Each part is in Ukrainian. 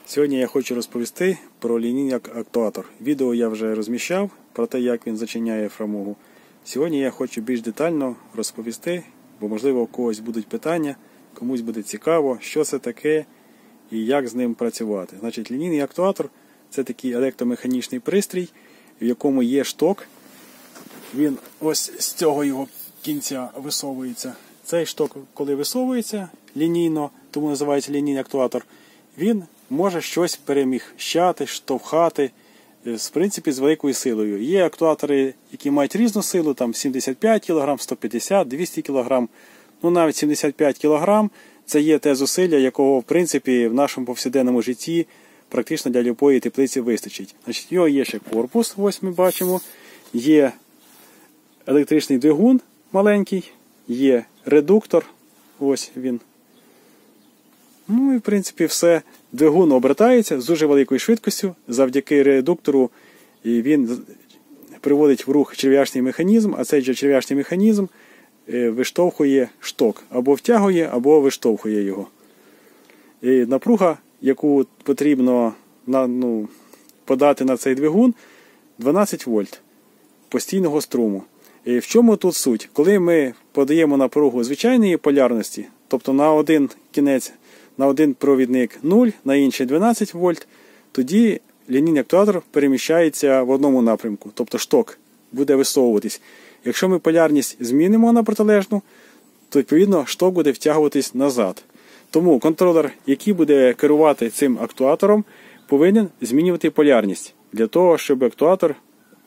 Сьогодні я хочу розповісти про лінійний актуатор. Відео я вже розміщав про те, як він зачиняє фрамугу. Сьогодні я хочу більш детально розповісти, бо можливо у когось будуть питання, комусь буде цікаво, що це таке і як з ним працювати. Значить, лінійний актуатор – це такий електромеханічний пристрій, в якому є шток. Він ось з цього його кінця висовується. Цей шток, коли висовується лінійно, тому називається лінійний актуатор, він може щось переміщати, штовхати, в принципі, з великою силою. Є актуатори, які мають різну силу, там 75 кг, 150, 200 кг, ну навіть 75 кг – це є те зусилля, якого, в принципі, в нашому повсякденному житті практично для любої теплиці вистачить. Значить, його є ще корпус, ось ми бачимо, є електричний двигун маленький, є редуктор, ось він. Ну і в принципі все. Двигун обертається з дуже великою швидкістю, завдяки редуктору він приводить в рух черв'ячний механізм, а цей же черв'ячний механізм виштовхує шток, або втягує, або виштовхує його. І напруга, яку потрібно подати на цей двигун, 12 вольт постійного струму. І в чому тут суть? Коли ми подаємо напругу звичайної полярності, тобто на один кінець, на один провідник 0, на інший 12 вольт, тоді лінійний актуатор переміщається в одному напрямку, тобто шток буде висовуватись. Якщо ми полярність змінимо на протилежну, то відповідно шток буде втягуватись назад. Тому контролер, який буде керувати цим актуатором, повинен змінювати полярність, для того, щоб актуатор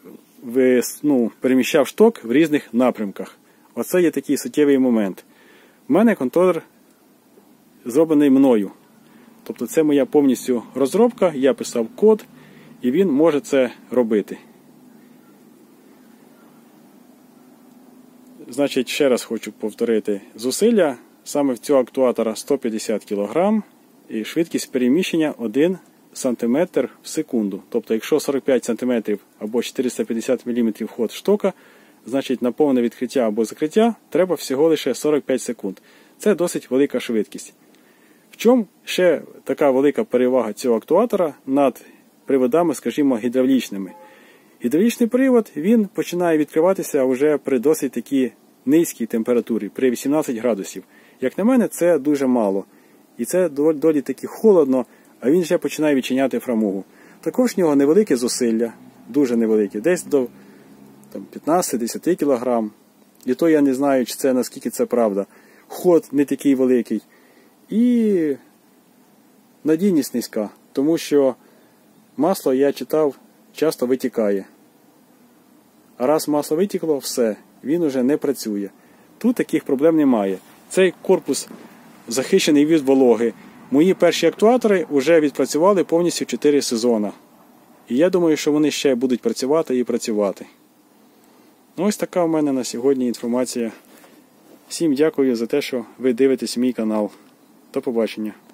переміщав шток в різних напрямках. Оце є такий суттєвий момент. У мене контролер зроблений мною. Тобто це моя повністю розробка, я писав код, і він може це робити. Значить, ще раз хочу повторити зусилля. Саме в цього актуатора 150 кг і швидкість переміщення 1 см в секунду. Тобто, якщо 45 см або 450 мм ход штока, значить на повне відкриття або закриття треба всього лише 45 секунд. Це досить велика швидкість. В чому ще така велика перевага цього актуатора над приводами, скажімо, гідравлічними? Гідравлічний привод, він починає відкриватися вже при досить такій низькій температурі, при 18 градусів. Як на мене, це дуже мало. І це доволі таки холодно, а він вже починає відчиняти фрамугу. Також в нього невелике зусилля, дуже невелике, десь до 15-10 кг. І то я не знаю, наскільки це правда. Ход не такий великий. І надійність низька, тому що масло, я читав, часто витікає. А раз масло витікло, все, він уже не працює. Тут таких проблем немає. Цей корпус захищений від вологи. Мої перші актуатори вже відпрацювали повністю 4 сезони. І я думаю, що вони ще будуть працювати і працювати. Ось така в мене на сьогодні інформація. Всім дякую за те, що ви дивитесь мій канал. До побачення.